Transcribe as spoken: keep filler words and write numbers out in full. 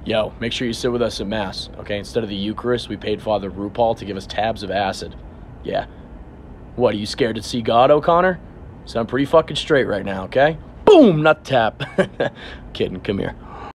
Yo, make sure you sit with us at Mass, okay? Instead of the Eucharist, we paid Father RuPaul to give us tabs of acid. Yeah. What, are you scared to see God, O'Connor? So I'm pretty fucking straight right now, okay? Boom, nut tap. Kidding, come here.